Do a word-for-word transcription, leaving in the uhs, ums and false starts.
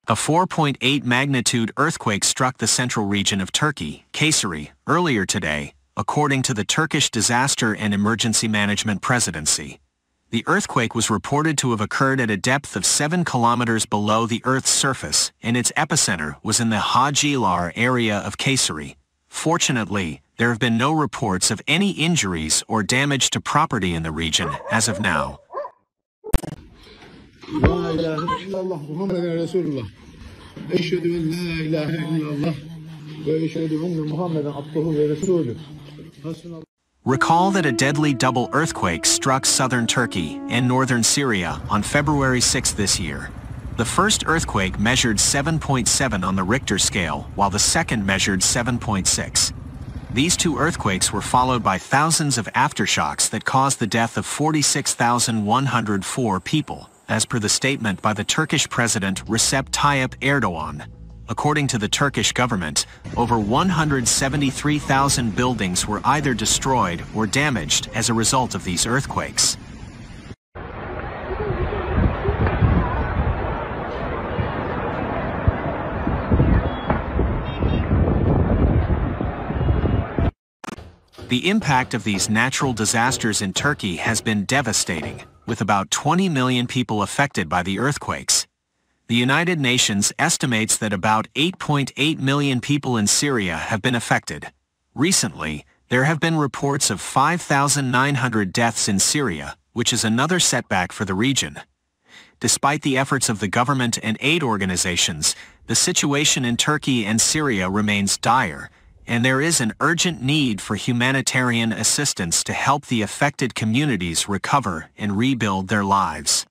A four point eight magnitude earthquake struck the central region of Turkey, Kayseri, earlier today, according to the Turkish Disaster and Emergency Management Presidency. The earthquake was reported to have occurred at a depth of seven kilometers below the Earth's surface, and its epicenter was in the Hajilar area of Kayseri. Fortunately, there have been no reports of any injuries or damage to property in the region as of now. La ilahe illallah Muhammeden Resulullah. Eşhedü en la ilahe illallah ve eşhedü enne Muhammeden abduhu ve resulüh. Recall that a deadly double earthquake struck southern Turkey and northern Syria on February sixth this year. The first earthquake measured seven point seven on the Richter scale, while the second measured seven point six. These two earthquakes were followed by thousands of aftershocks that caused the death of forty-six thousand one hundred four people, as per the statement by the Turkish President Recep Tayyip Erdogan. According to the Turkish government, over one hundred seventy-three thousand buildings were either destroyed or damaged as a result of these earthquakes. The impact of these natural disasters in Turkey has been devastating, with about twenty million people affected by the earthquakes. The United Nations estimates that about eight point eight million people in Syria have been affected. Recently, there have been reports of five thousand nine hundred deaths in Syria, which is another setback for the region. Despite the efforts of the government and aid organizations, the situation in Turkey and Syria remains dire, and there is an urgent need for humanitarian assistance to help the affected communities recover and rebuild their lives.